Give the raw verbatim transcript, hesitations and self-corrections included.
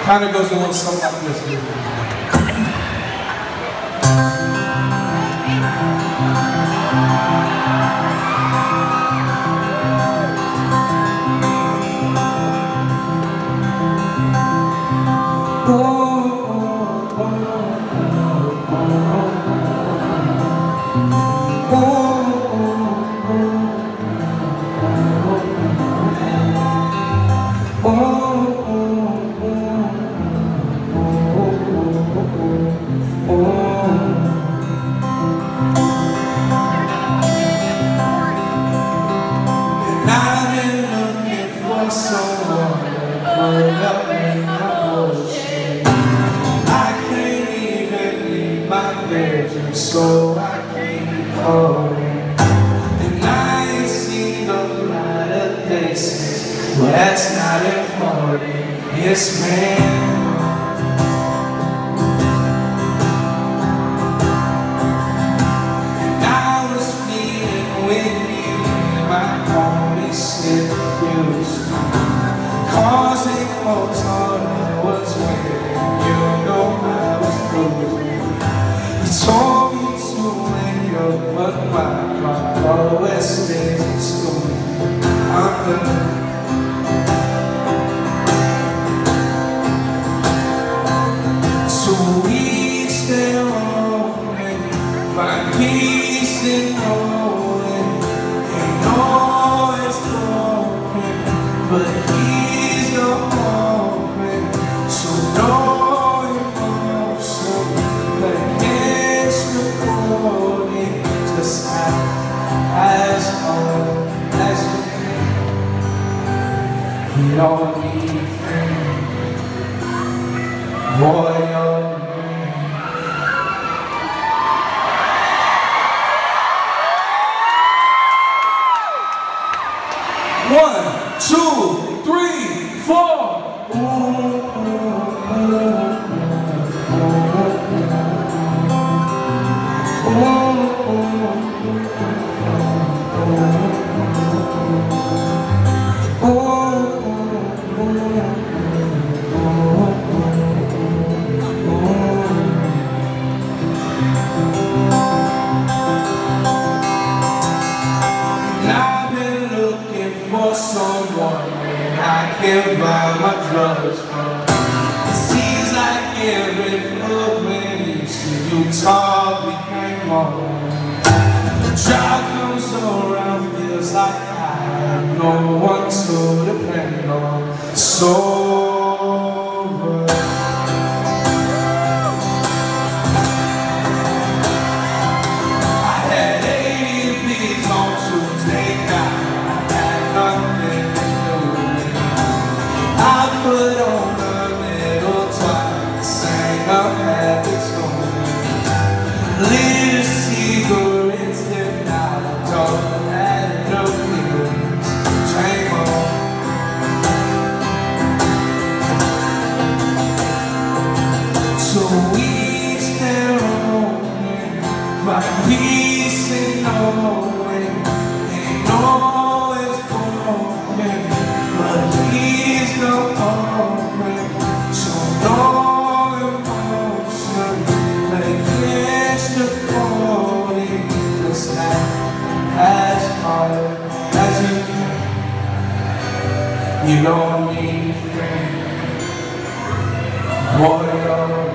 kind of goes a little something like this. Someone put up in my bullshit. I can't even leave my bedroom, so I keep calling. And I ain't seen no light of day since. Well, that's not important. Yes, man. And I was feeling windy when my homie slipped used. Cause it close on I was waiting, you know I was losing. You told me to wake up, but my car always stays in school. I'm done. So each day rolling, find peace in knowing. And know it's broken, but he so no emotion, but against the body, just act as hard as you can. You don't need a friend, boy, you're a man. One, two, three, four. I've been looking for someone I can buy my drugs from. It seems like every flood when you see you talk became more. The job comes around, feels like I have no one to depend on. Sober. I had eighty beats on Tuesday night. I had nothing to do. I put on a little time, sang a happy tune. Lit a cigarette, then I don't have no feelings. Drank on. So each day rolling, find peace in knowing. Ain't always broken, but he's no open. So no emotion, like against the body, just act as hard as you can. You don't need a friend, boy, you're